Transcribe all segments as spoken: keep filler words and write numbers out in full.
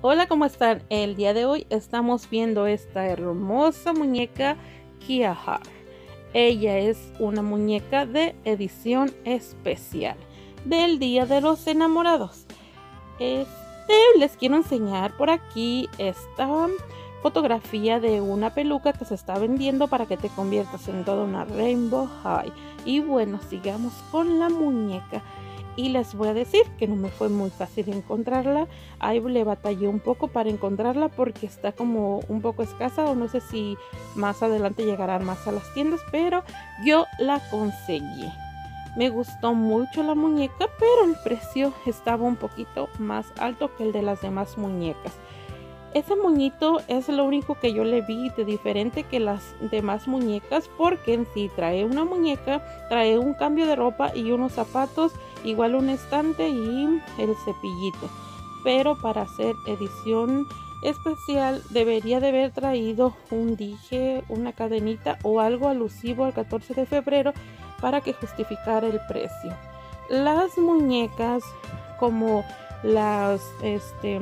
Hola, ¿cómo están? El día de hoy estamos viendo esta hermosa muñeca Kia Har. Ella es una muñeca de edición especial del Día de los Enamorados. Este, les quiero enseñar por aquí esta fotografía de una peluca que se está vendiendo para que te conviertas en toda una Rainbow High. Y bueno, sigamos con la muñeca. Y les voy a decir que no me fue muy fácil encontrarla. Ahí le batallé un poco para encontrarla porque está como un poco escasa, o no sé si más adelante llegarán más a las tiendas, pero yo la conseguí. Me gustó mucho la muñeca, pero el precio estaba un poquito más alto que el de las demás muñecas. Ese moñito es lo único que yo le vi de diferente que las demás muñecas, porque en sí trae una muñeca, trae un cambio de ropa y unos zapatos, igual un estante y el cepillito. Pero para hacer edición especial debería de haber traído un dije, una cadenita o algo alusivo al catorce de febrero para que justificara el precio. Las muñecas como las este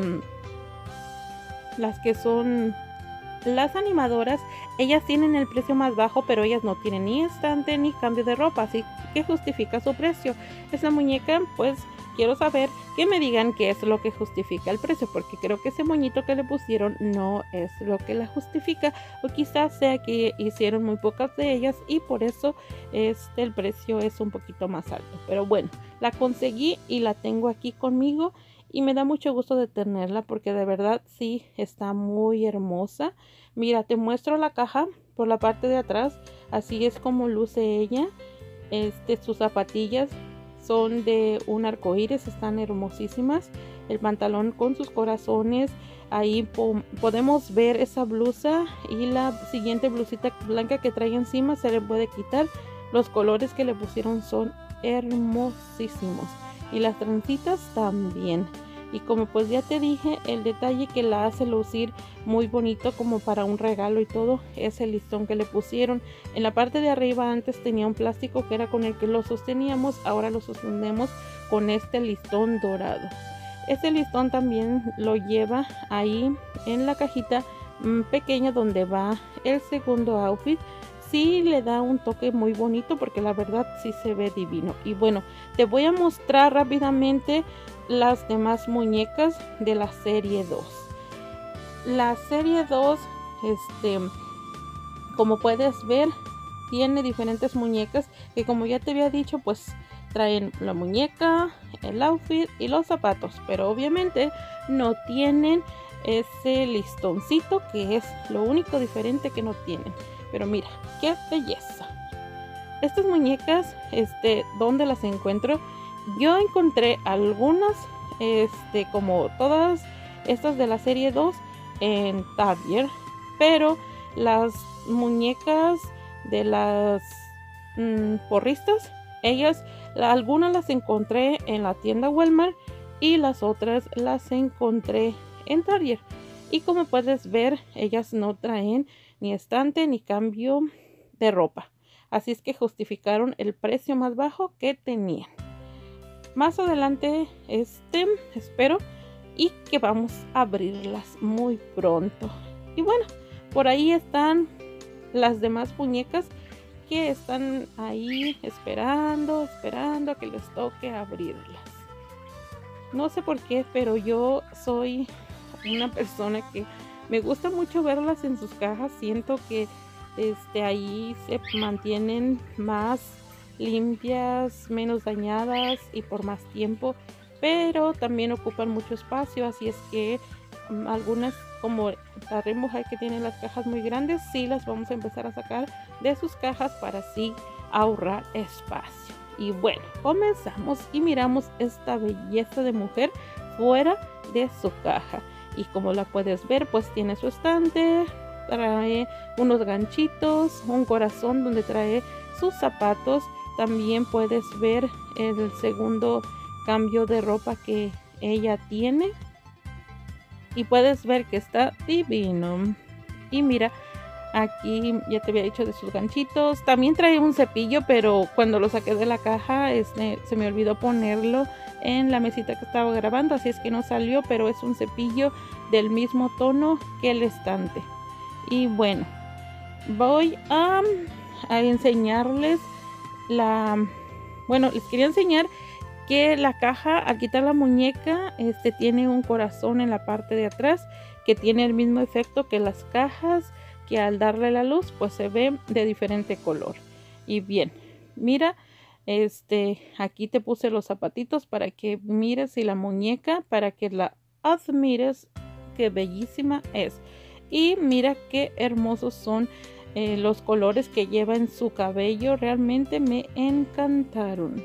las que son las animadoras, ellas tienen el precio más bajo, pero ellas no tienen ni estante ni cambio de ropa, así que justifica su precio. Esa muñeca, pues quiero saber que me digan qué es lo que justifica el precio, porque creo que ese moñito que le pusieron no es lo que la justifica, o quizás sea que hicieron muy pocas de ellas y por eso este, el precio es un poquito más alto. Pero bueno, la conseguí y la tengo aquí conmigo. Y me da mucho gusto de tenerla porque de verdad sí está muy hermosa. Mira, te muestro la caja por la parte de atrás. Así es como luce ella. Este, sus zapatillas son de un arco iris, están hermosísimas. El pantalón con sus corazones. Ahí po podemos ver esa blusa y la siguiente blusita blanca que trae encima se le puede quitar. Los colores que le pusieron son hermosísimos. Y las trencitas también. Y como pues ya te dije, el detalle que la hace lucir muy bonito como para un regalo y todo es el listón que le pusieron. En la parte de arriba antes tenía un plástico que era con el que lo sosteníamos, ahora lo sostenemos con este listón dorado. Este listón también lo lleva ahí en la cajita mmm, pequeña donde va el segundo outfit. Sí le da un toque muy bonito porque la verdad sí se ve divino. Y bueno, te voy a mostrar rápidamente las demás muñecas de la serie dos. La serie dos, este, como puedes ver, tiene diferentes muñecas que, como ya te había dicho, pues traen la muñeca, el outfit y los zapatos, pero obviamente no tienen ese listoncito que es lo único diferente que no tienen. Pero mira, qué belleza. Estas muñecas, este, ¿dónde las encuentro? Yo encontré algunas, este, como todas estas de la serie dos en Target, pero las muñecas de las mmm, porristas, ellas, la, algunas las encontré en la tienda Walmart y las otras las encontré en Target. Y como puedes ver, ellas no traen ni estante ni cambio de ropa. Así es que justificaron el precio más bajo que tenían. Más adelante, este, espero y que vamos a abrirlas muy pronto. Y bueno, por ahí están las demás muñecas que están ahí esperando, esperando a que les toque abrirlas. No sé por qué, pero yo soy una persona que me gusta mucho verlas en sus cajas. Siento que este, ahí se mantienen más limpias, menos dañadas y por más tiempo, pero también ocupan mucho espacio, así es que um, algunas como la Rainbow High que tienen las cajas muy grandes, sí las vamos a empezar a sacar de sus cajas para así ahorrar espacio. Y bueno, comenzamos y miramos esta belleza de mujer fuera de su caja. Y como la puedes ver, pues tiene su estante, trae unos ganchitos, un corazón donde trae sus zapatos. También puedes ver el segundo cambio de ropa que ella tiene. Y puedes ver que está divino. Y mira, Aquí ya te había dicho de sus ganchitos. También trae un cepillo, pero cuando lo saqué de la caja este, se me olvidó ponerlo en la mesita que estaba grabando, así es que no salió, pero es un cepillo del mismo tono que el estante. Y bueno, voy a, a enseñarles la... Bueno, les quería enseñar que la caja, al quitar la muñeca, este tiene un corazón en la parte de atrás que tiene el mismo efecto que las cajas, que al darle la luz pues se ve de diferente color. Y bien, mira, este aquí te puse los zapatitos para que mires y la muñeca para que la admires, qué bellísima es. Y mira qué hermosos son eh, los colores que lleva en su cabello, realmente me encantaron.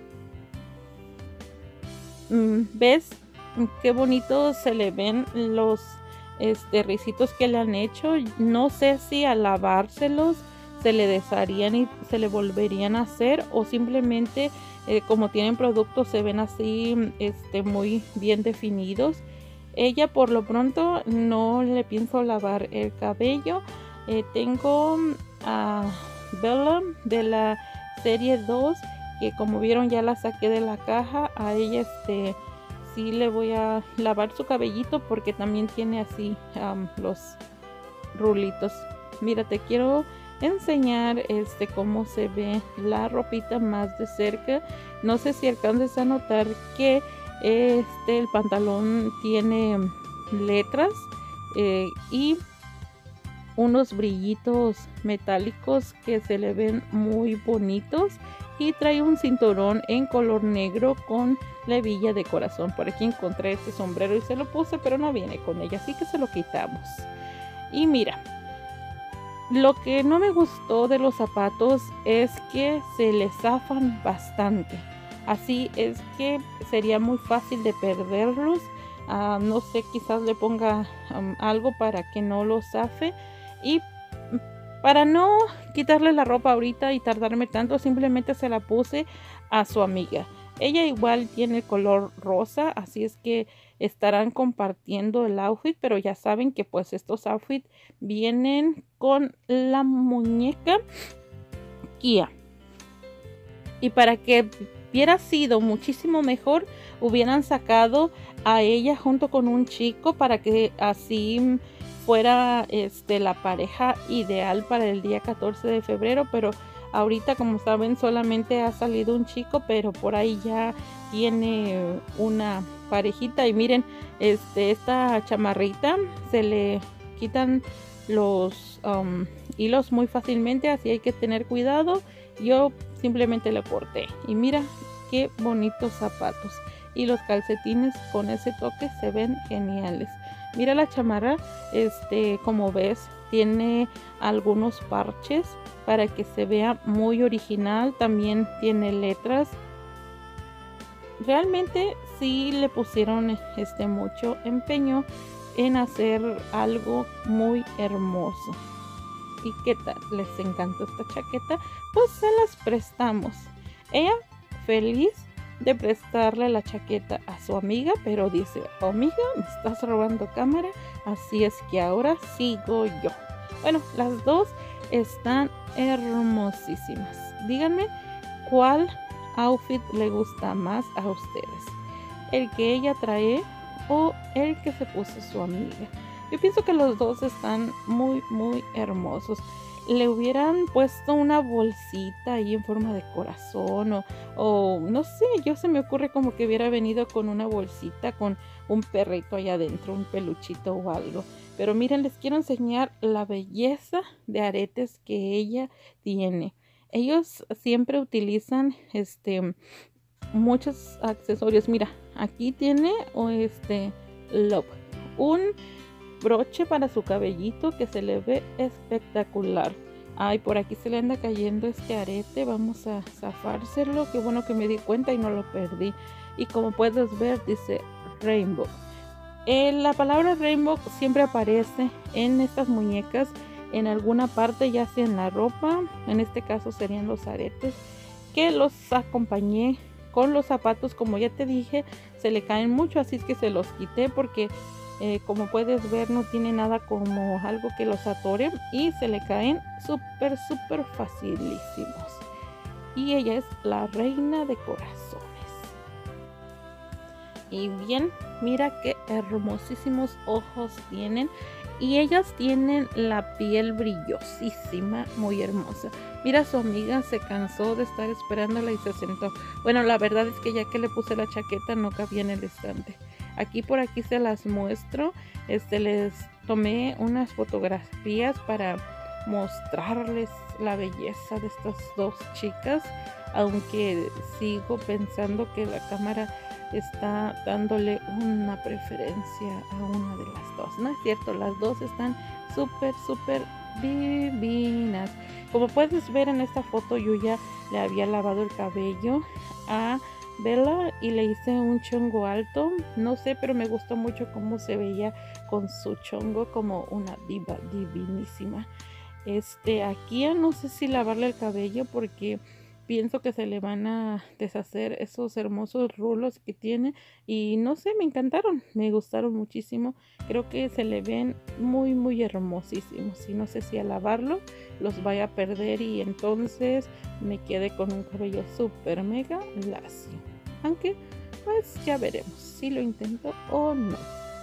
¿Ves qué bonito se le ven los este, ricitos que le han hecho? No sé si al lavárselos se le desharían y se le volverían a hacer, o simplemente eh, como tienen productos se ven así este, muy bien definidos. Ella por lo pronto no le pienso lavar el cabello. Eh, tengo a Bella de la serie dos, que como vieron ya la saqué de la caja. A ella este sí le voy a lavar su cabellito porque también tiene así um, los rulitos. Mira, te quiero enseñar este cómo se ve la ropita más de cerca. No sé si alcances a notar que este el pantalón tiene letras eh, y unos brillitos metálicos que se le ven muy bonitos, y trae un cinturón en color negro con la hebilla de corazón. Por aquí encontré este sombrero y se lo puse, pero no viene con ella, así que se lo quitamos. Y mira, lo que no me gustó de los zapatos es que se le zafan bastante, así es que sería muy fácil de perderlos. Uh, no sé, quizás le ponga um, algo para que no los zafe. Y para no quitarle la ropa ahorita y tardarme tanto, simplemente se la puse a su amiga. Ella igual tiene color rosa, así es que estarán compartiendo el outfit, pero ya saben que pues estos outfits vienen con la muñeca Kia. Y para que hubiera sido muchísimo mejor, hubieran sacado a ella junto con un chico para que así fuera este, la pareja ideal para el día catorce de febrero, pero ahorita como saben solamente ha salido un chico, pero por ahí ya tiene una parejita. Y miren, este, esta chamarrita se le quitan los um, hilos muy fácilmente, así hay que tener cuidado. Yo simplemente le corté y mira qué bonitos zapatos, y los calcetines con ese toque se ven geniales. Mira la chamarra, este, como ves, tiene algunos parches para que se vea muy original. También tiene letras. Realmente sí le pusieron este mucho empeño en hacer algo muy hermoso. ¿Y qué tal? ¿Les encantó esta chaqueta? Pues se las prestamos. Ella feliz de prestarle la chaqueta a su amiga, pero dice: oh, amiga, me estás robando cámara, así es que ahora sigo yo. Bueno, las dos están hermosísimas. Díganme cuál outfit le gusta más a ustedes, el que ella trae o el que se puso su amiga. Yo pienso que los dos están muy muy hermosos. Le hubieran puesto una bolsita ahí en forma de corazón, o, o no sé, yo se me ocurre como que hubiera venido con una bolsita con un perrito allá adentro, un peluchito o algo. Pero miren, les quiero enseñar la belleza de aretes que ella tiene. Ellos siempre utilizan este muchos accesorios. Mira, aquí tiene o este Love, un broche para su cabellito que se le ve espectacular. Ay, por aquí se le anda cayendo este arete, vamos a zafárselo. Qué bueno que me di cuenta y no lo perdí. Y como puedes ver, dice Rainbow. Eh, la palabra Rainbow siempre aparece en estas muñecas en alguna parte, ya sea en la ropa, en este caso serían los aretes, que los acompañé con los zapatos. Como ya te dije, se le caen mucho, así es que se los quité porque Eh, como puedes ver, no tiene nada como algo que los atore y se le caen súper, súper facilísimos. Y ella es la reina de corazones. Y bien, mira qué hermosísimos ojos tienen. Y ellas tienen la piel brillosísima, muy hermosa. Mira, su amiga se cansó de estar esperándola y se sentó. Bueno, la verdad es que ya que le puse la chaqueta no cabía en el estante. Aquí por aquí se las muestro. Este, les tomé unas fotografías para mostrarles la belleza de estas dos chicas. Aunque sigo pensando que la cámara está dándole una preferencia a una de las dos. No es cierto, las dos están súper, súper divinas. Como puedes ver en esta foto, yo ya le había lavado el cabello a Bella y le hice un chongo alto. No sé, pero me gustó mucho cómo se veía con su chongo, como una diva divinísima. Este, aquí ya no sé si lavarle el cabello porque pienso que se le van a deshacer esos hermosos rulos que tiene y no sé, me encantaron, me gustaron muchísimo. Creo que se le ven muy muy hermosísimos y no sé si al lavarlo los vaya a perder y entonces me quede con un cabello súper mega lacio. Aunque pues ya veremos si lo intento o no.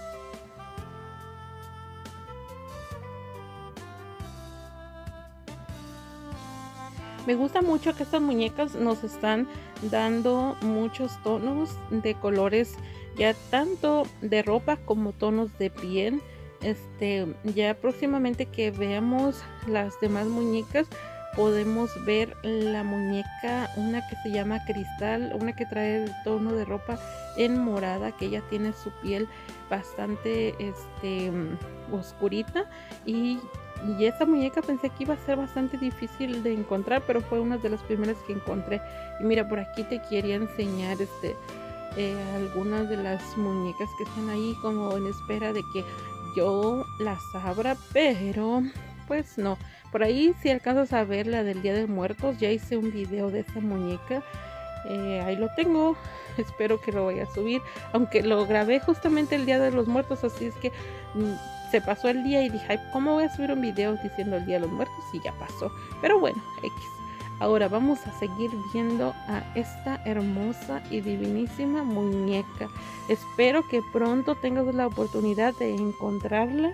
Me gusta mucho que estas muñecas nos están dando muchos tonos de colores, ya tanto de ropa como tonos de piel. Este, ya próximamente que veamos las demás muñecas, podemos ver la muñeca, una que se llama Cristal, una que trae el tono de ropa en morada, que ella tiene su piel bastante este, oscurita y Y esta muñeca pensé que iba a ser bastante difícil de encontrar, pero fue una de las primeras que encontré. Y mira, por aquí te quería enseñar este eh, algunas de las muñecas que están ahí como en espera de que yo las abra, pero pues no. Por ahí si alcanzas a ver la del Día de Muertos, ya hice un video de esta muñeca. Eh, ahí lo tengo, espero que lo vaya a subir, aunque lo grabé justamente el Día de los Muertos, así es que mm, se pasó el día y dije, ay, ¿cómo voy a subir un video diciendo el Día de los Muertos? Y ya pasó, pero bueno, X. Ahora vamos a seguir viendo a esta hermosa y divinísima muñeca. Espero que pronto tengas la oportunidad de encontrarla.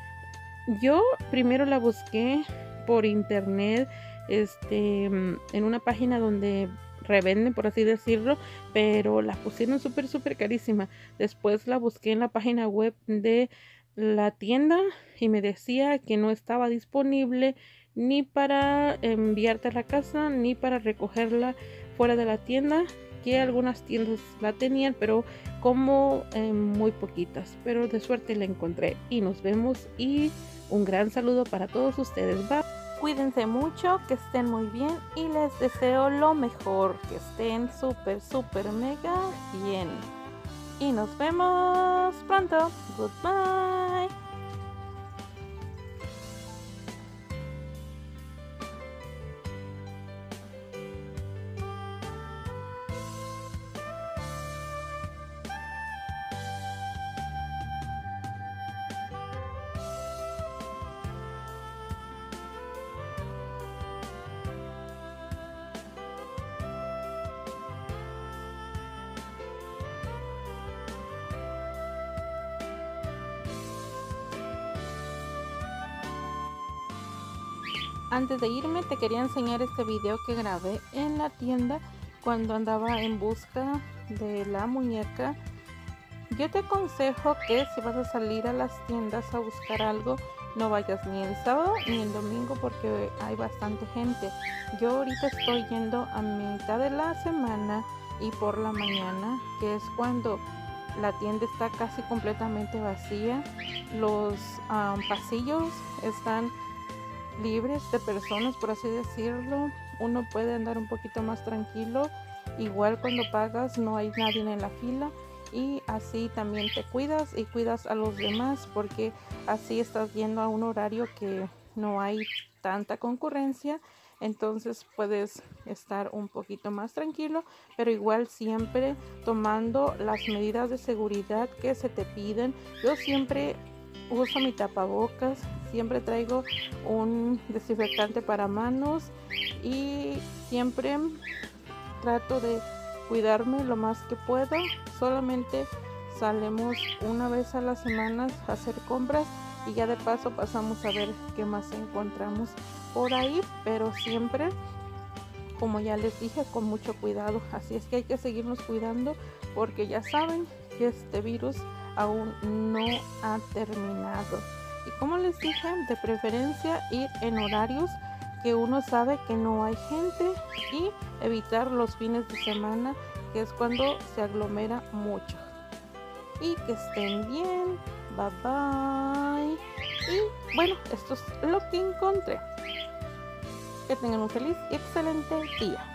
Yo primero la busqué por internet, este, en una página donde revenden, por así decirlo, pero la pusieron súper súper carísima. Después la busqué en la página web de la tienda y me decía que no estaba disponible ni para enviarte a la casa ni para recogerla fuera de la tienda, que algunas tiendas la tenían, pero como eh, muy poquitas, pero de suerte la encontré. Y nos vemos y un gran saludo para todos ustedes. Bye. Cuídense mucho, que estén muy bien y les deseo lo mejor, que estén súper, súper mega bien. Y nos vemos pronto. Goodbye. Antes de irme te quería enseñar este video que grabé en la tienda cuando andaba en busca de la muñeca. Yo te aconsejo que si vas a salir a las tiendas a buscar algo, no vayas ni el sábado ni el domingo porque hay bastante gente. Yo ahorita estoy yendo a mitad de la semana y por la mañana, que es cuando la tienda está casi completamente vacía. Los um, pasillos están libres de personas, por así decirlo. Uno puede andar un poquito más tranquilo. Igual cuando pagas no hay nadie en la fila y así también te cuidas y cuidas a los demás porque así estás yendo a un horario que no hay tanta concurrencia entonces puedes estar un poquito más tranquilo, pero igual siempre tomando las medidas de seguridad que se te piden. Yo siempre uso mi tapabocas, siempre traigo un desinfectante para manos y siempre trato de cuidarme lo más que puedo. Solamente salimos una vez a la semana a hacer compras y ya de paso pasamos a ver qué más encontramos por ahí, pero siempre, como ya les dije, con mucho cuidado. Así es que hay que seguirnos cuidando porque ya saben que este virus aún no ha terminado. Y como les dije, de preferencia ir en horarios que uno sabe que no hay gente y evitar los fines de semana, que es cuando se aglomera mucho. Y que estén bien. Bye bye. Y bueno, esto es lo que encontré. Que tengan un feliz y excelente día.